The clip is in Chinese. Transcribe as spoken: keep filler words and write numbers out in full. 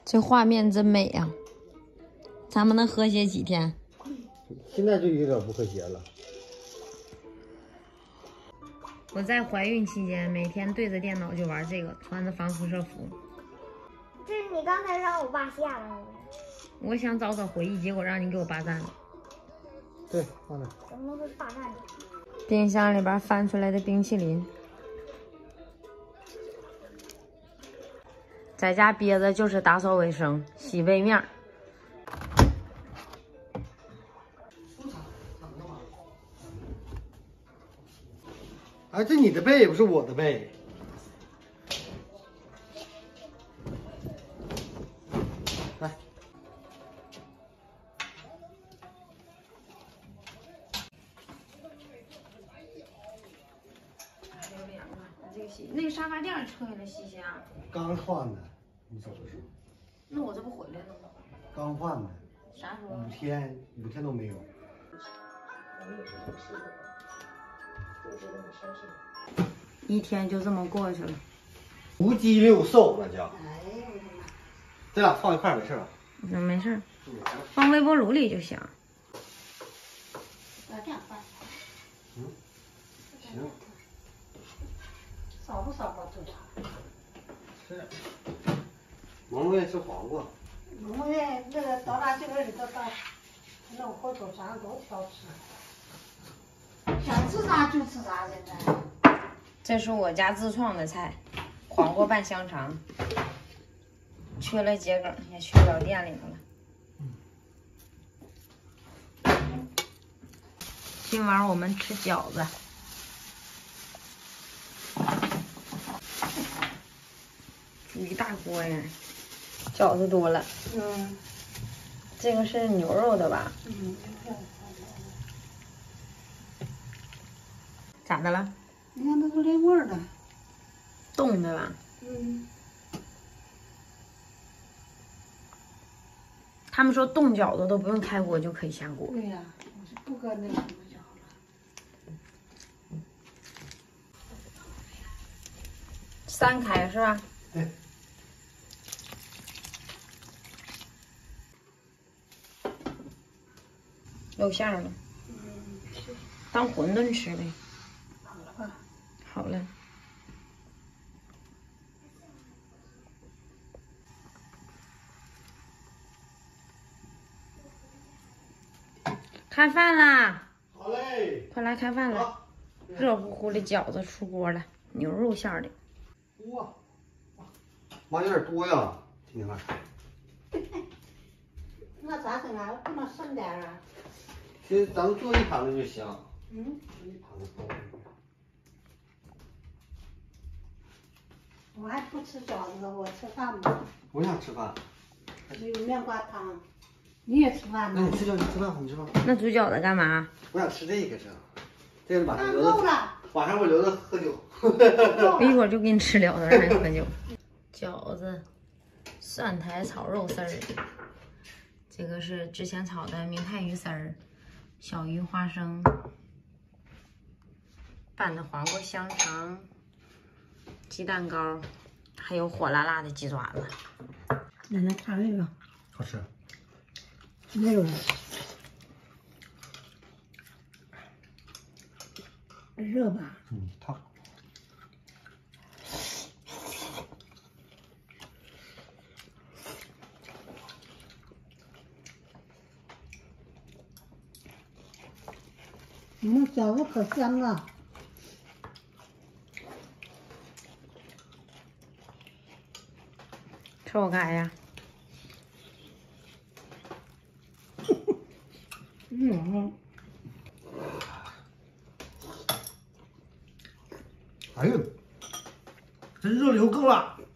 这画面真美呀、啊！咱们能和谐几天？ 现在就有点不和谐了。 我在怀孕期间，每天对着电脑就玩这个，穿着防辐射服。 这是你刚才让我爸下的。 我想找找回忆，结果让你给我霸占了。 对，放那。 什么都是霸占的。 冰箱里边翻出来的冰淇淋。在家憋着就是打扫卫生、洗杯面。 哎，这你的被不是我的被。来， 那个沙发垫撤下来洗洗啊。 刚换的，你走的时候。 那我这不回来了吗？ 刚换的。 啥时候？ 五天，五天都没有。 一天就这么过去了， 无鸡六兽那叫。这俩放一块儿没事吧？ 嗯，没事，放微波炉里就行。 要这样放。 嗯，行。 少不少吧，正常。 是。萌萌愿意吃黄瓜。 萌萌愿那个到哪去那里头到，弄火腿啥都挑吃。想吃啥就吃啥，现在。 这是我家自创的菜，黄瓜拌香肠。缺了桔梗，也去不了店里头了。今晚我们吃饺子，煮一大锅呀，饺子多了。 嗯。 这个是牛肉的吧？ 嗯。 咋的了？ 你看那个连味儿的。 冻的吧？ 嗯。 他们说冻饺子都不用开锅就可以下锅。 对呀、啊，我是不搁那什么饺子。 三开是吧？ 对。 露馅了。 嗯。 当馄饨吃呗。 好了吧？ 好了。开饭啦！ 好嘞， 快来开饭了！热乎乎的饺子出锅了，牛肉馅的。 哇，妈有点多呀，听听看。 那咋整啊？不能剩点啊？ 其实咱们做一盘子就行。 嗯。 做一盘子够。 我还不吃饺子，我吃饭吧。 我想吃饭。 只有面瓜汤。你也吃饭吗？ 那你吃饺子，吃饭，你吃饭。 那煮饺子干嘛？ 我想吃这个，这这个晚上留着。 晚上我留着喝酒。 我一会儿就给你吃了，让你喝酒。饺子，蒜苔炒肉丝儿，这个是之前炒的明太鱼丝儿，小鱼花生，拌的黄瓜香肠，鸡蛋糕，还有火辣辣的鸡爪子。 奶奶尝一个。 好吃。 没有。热吧？ 嗯，烫。 嗯，饺子可香了。 吃我干啥呀？ 嗯。 哎呦，这热油够了。